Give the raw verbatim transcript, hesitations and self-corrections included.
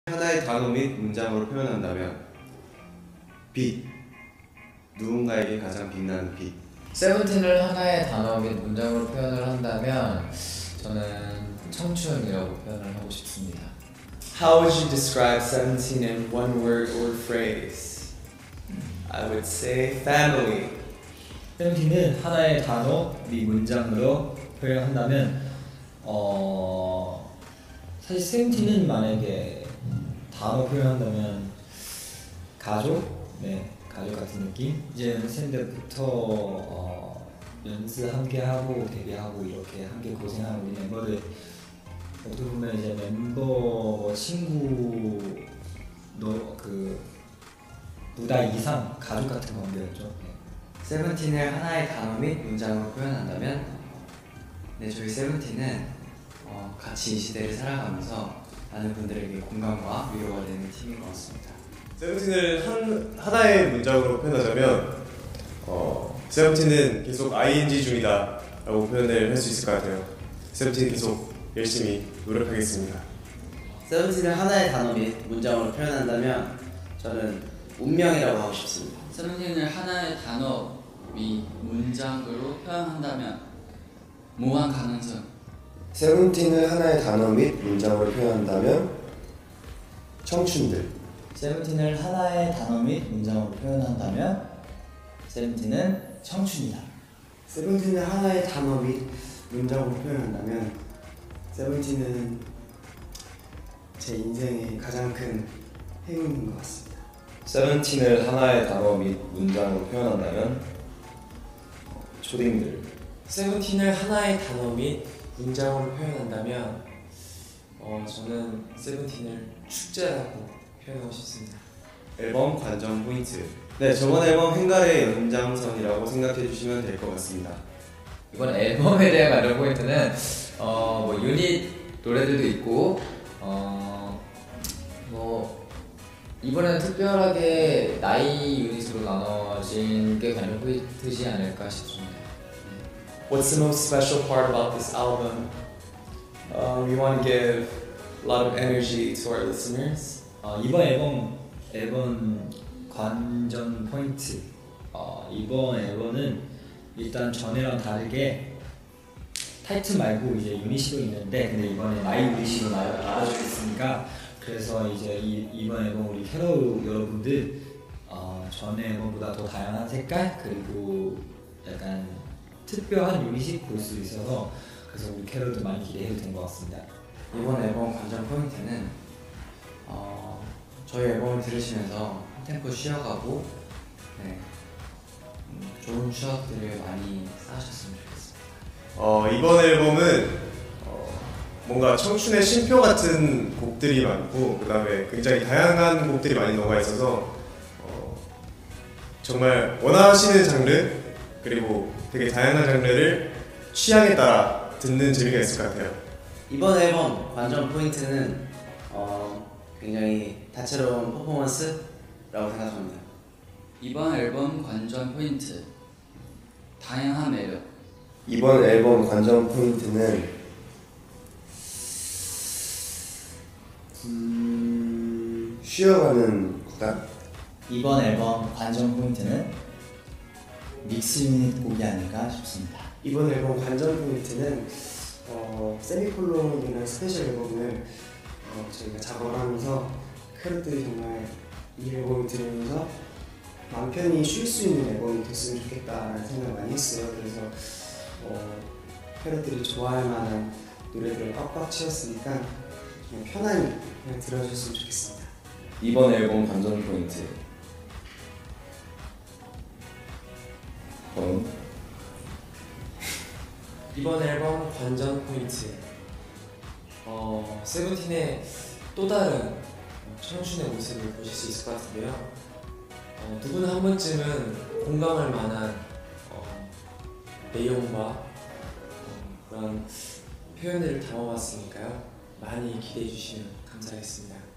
하나의 단어 및 문장으로 표현한다면 빛. 누군가에게 가장 빛나는 빛. 세븐틴을 하나의 단어 및 문장으로 표현을 한다면 저는 청춘이라고 표현을 하고 싶습니다. How would you describe seventeen in one word or phrase? I would say family. 세븐틴은 하나의 단어 및 문장으로 표현한다면 어 사실 세븐틴은 만약에 단어 표현한다면 가족? 네, 가족 같은 느낌? 이제 생 때부터 어, 연습 함께 하고 데뷔하고 이렇게 함께 고생하는 우리 멤버들 어떻게 보면 이제 멤버 친구 너그 보다 이상 가족 같은 관계였죠. 네. 세븐틴을 하나의 단어 및 문장으로 표현한다면 네, 저희 세븐틴은 어, 같이 이 시대를 살아가면서 많은 분들에게 공감과 위로가 되는 팀인 것 같습니다. 세븐틴을 한, 하나의 문장으로 표현하자면 어, 세븐틴은 계속 아이엔지 중이다 라고 표현을 할 수 있을 것 같아요. 세븐틴은 계속 열심히 노력하겠습니다. 세븐틴을 하나의 단어 및 문장으로 표현한다면 저는 운명이라고 하고 싶습니다. 세븐틴을 하나의 단어 및 문장으로 표현한다면 무한 가능성. 세븐틴을 하나의 단어 및 문장으로 표현한다면 청춘들. 세븐틴을 하나의 단어 및 문장으로 표현한다면 세븐틴은 청춘이다. 세븐틴을 하나의 단어 및 문장으로 표현한다면 세븐틴은 제 인생의 가장 큰 행운인 것 같습니다. 세븐틴을 하나의 단어 및 문장으로 표현한다면 초딩들. 세븐틴을 하나의 단어 및 문장으로 표현한다면 어, 저는 세븐틴을 축제라고 표현하고 싶습니다. 앨범 관전 포인트. 네, 저번 앨범 행갈의 연장선이라고 생각해 주시면 될 것 같습니다. 이번 앨범에 대한 관전 포인트는 어, 뭐 유닛 노래들도 있고 어, 뭐 이번에는 특별하게 나이 유닛으로 나눠진 게 관전 포인트지 않을까 싶습니다. What's the most special part about this album? Uh, we want to give a lot of energy to our listeners. 어, 이번 앨범 앨범 관전 포인트. 어, 이번 앨범은 일단 전에랑 다르게 타이틀 말고 이제 유닛으로 있는데 근데 이번에 마이 유닛으로 나눠져 있으니까 그래서 이제 이, 이번 앨범 우리 캐롤 여러분들 어, 전 앨범보다 더 다양한 색깔 그리고 약간 특별한 유닛이 볼 수 있어서 그래서 우리 캐롤도 많이 기대해도 된 것 같습니다. 이번 앨범 관전 포인트는 어, 저희 앨범을 들으시면서 한 템포 쉬어가고 네, 음, 좋은 추억들을 많이 쌓으셨으면 좋겠습니다. 어, 이번 앨범은 어, 뭔가 청춘의 쉼표 같은 곡들이 많고 그 다음에 굉장히 다양한 곡들이 많이 녹아 있어서 어, 정말 원하시는 장르 그리고 되게 다양한 장르를 취향에 따라 듣는 재미가 있을 것 같아요. 이번 앨범 관전 포인트는 어, 굉장히 다채로운 퍼포먼스라고 생각합니다. 이번 앨범 관전 포인트 다양한 매력. 이번 앨범 관전 포인트는 음... 쉬어가는 구간. 이번 앨범 관전 포인트는 믹스 유닛 곡이 아닐까 싶습니다. 이번 앨범 관전 포인트는 어, 세미콜론이라는 스페셜 앨범을 어, 저희가 작업을 하면서 캐럿들이 정말 이 앨범을 들으면서 마음 편히 쉴 수 있는 앨범이 됐으면 좋겠다라는 생각을 많이 했어요. 그래서 어, 캐럿들이 좋아할 만한 노래들을 꽉꽉 채웠으니까 그냥 편안히 그냥 들어주셨으면 좋겠습니다. 이번 앨범 관전 포인트. 어? 이번 앨범 관전 포인트. 어, 세븐틴의 또 다른 청춘의 모습을 보실 수 있을 것 같은데요. 어, 누구나 한 번쯤은 공감할 만한 어, 내용과 어, 그런 표현들을 담아봤으니까요. 많이 기대해 주시면 감사하겠습니다.